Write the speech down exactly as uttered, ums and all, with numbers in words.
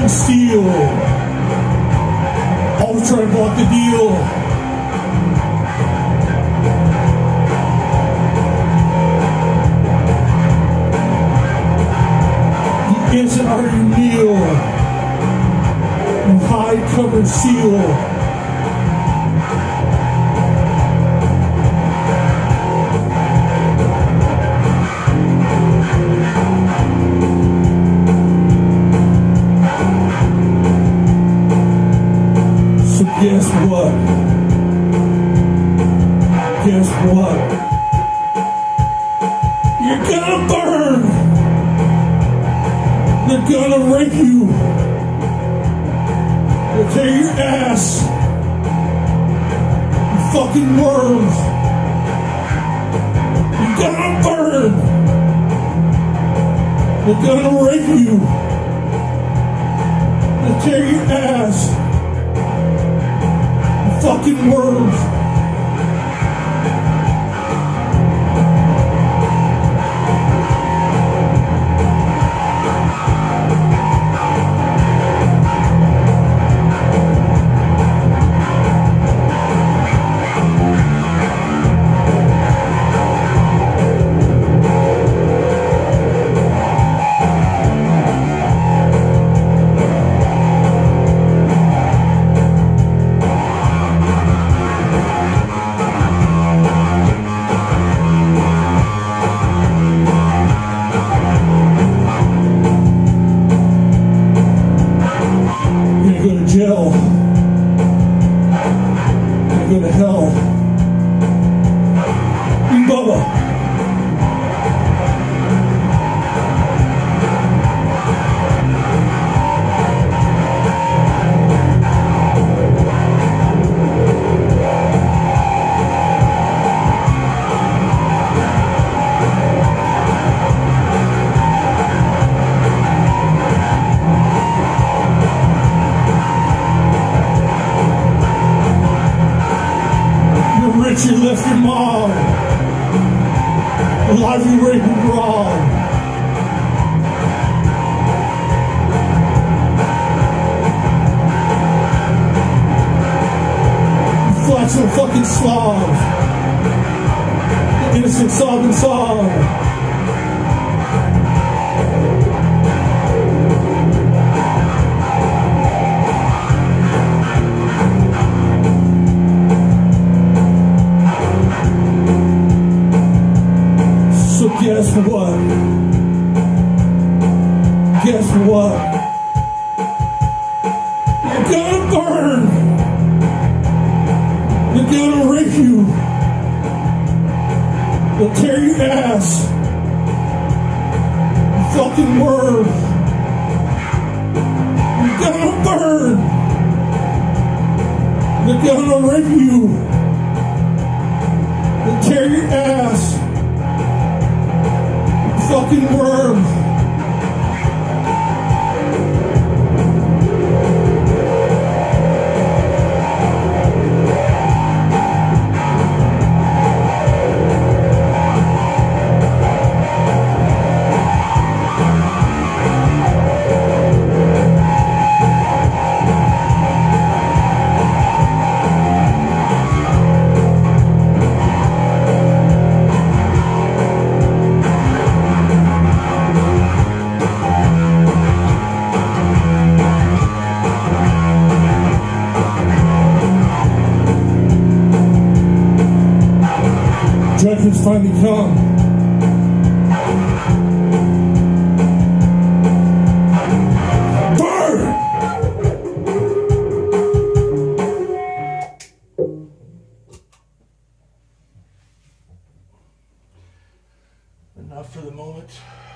steal. Always trying to block the deal. You instant hearty meal. You hide, cover, seal. Guess what? Guess what? You're gonna burn! They're gonna rape you! They'll tear your ass! You fucking worms! You're gonna burn! They're gonna rape you! They'll tear your ass! Fucking worms. Jail. Gonna go to hell. You Bubba. You left your mom alive, you raped and wrong. You flax some fucking slob, the innocent sobbing sob. Guess what? Guess what? You're gonna burn! They're gonna rape you! They'll tear your ass! You fucking worm! You're gonna burn! They're gonna rape you! They'll tear your ass! Fucking worm. Judgment's finally come. Burn! Enough for the moment.